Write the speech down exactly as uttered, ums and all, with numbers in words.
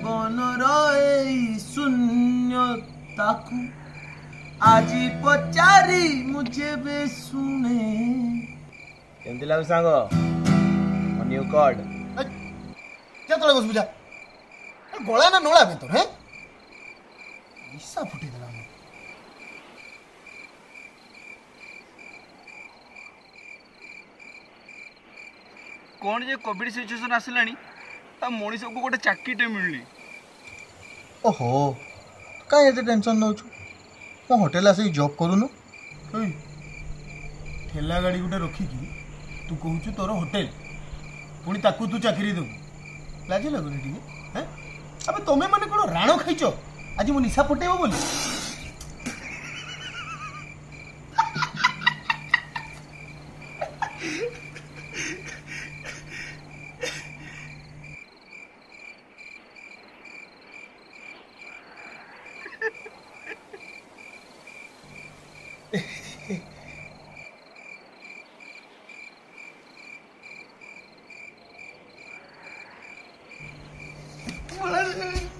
जीवन रे शून्यता को आज पचारी मुझे बे सुने केमती लागु सांगो न्यू कार्ड क्या तले बस बुझा गोला ना नोला बे तोर हैं ईसा फुटी देला कौन जे कोविड सिचुएशन आसिलानी ता मनीष को गोटे चाकरीटे मिलनी ओहो कहीं एते टेंशन नौ मो होटेल आसे जॉब करूनु ठेला गाड़ी गोटे रखिकी तू कहूँ तोर होटेल पुणी ताकू तू चाकरी देबू लाज लगुनि टिके हैं अबे तमे माने कोन राणो खाइचो आज मो निशा पटेबो बोली बोला